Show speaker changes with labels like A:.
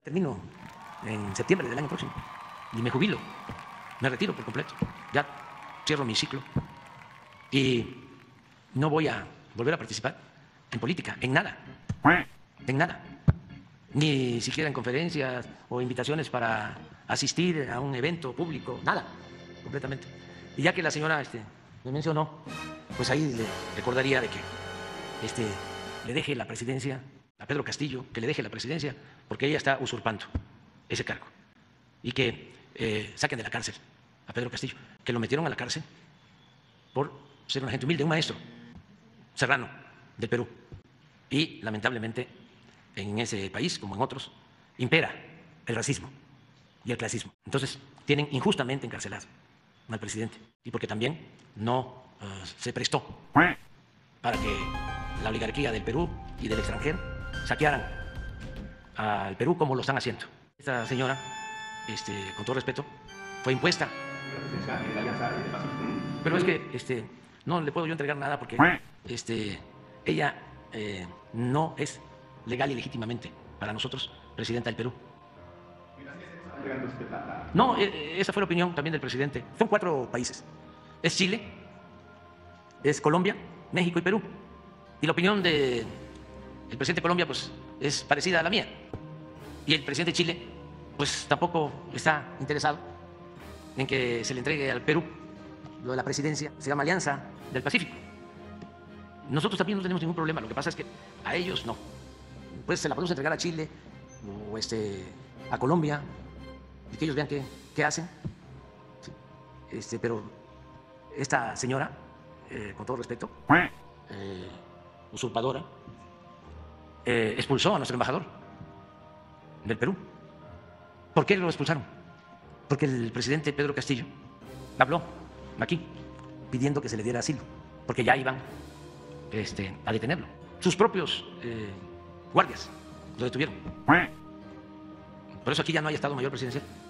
A: Termino en septiembre del año próximo y me jubilo, me retiro por completo, ya cierro mi ciclo y no voy a volver a participar en política, en nada, ni siquiera en conferencias o invitaciones para asistir a un evento público, nada, completamente. Y ya que la señora me mencionó, pues ahí le recordaría de que le deje la presidencia a Pedro Castillo, que le deje la presidencia, porque ella está usurpando ese cargo. Y que saquen de la cárcel a Pedro Castillo, que lo metieron a la cárcel por ser una gente humilde, un maestro serrano del Perú. Y lamentablemente en ese país, como en otros, impera el racismo y el clasismo. Entonces tienen injustamente encarcelado al presidente, y porque también no se prestó para que la oligarquía del Perú y del extranjero saquearan al Perú como lo están haciendo. Esta señora, con todo respeto, fue impuesta. Pero es que no le puedo yo entregar nada porque ella no es legal y legítimamente para nosotros presidenta del Perú. No, esa fue la opinión también del presidente. Son 4 países. Es Chile, es Colombia, México y Perú. Y la opinión del presidente de Colombia pues, es parecida a la mía. Y el presidente de Chile pues tampoco está interesado en que se le entregue al Perú lo de la presidencia. Se llama Alianza del Pacífico. Nosotros también no tenemos ningún problema. Lo que pasa es que a ellos no. Pues se la podemos entregar a Chile o a Colombia y que ellos vean qué hacen. Sí. Pero esta señora, con todo respeto, usurpadora, expulsó a nuestro embajador del Perú. ¿Por qué lo expulsaron? Porque el presidente Pedro Castillo habló aquí pidiendo que se le diera asilo, porque ya iban a detenerlo. Sus propios guardias lo detuvieron. Por eso aquí ya no hay Estado Mayor Presidencial.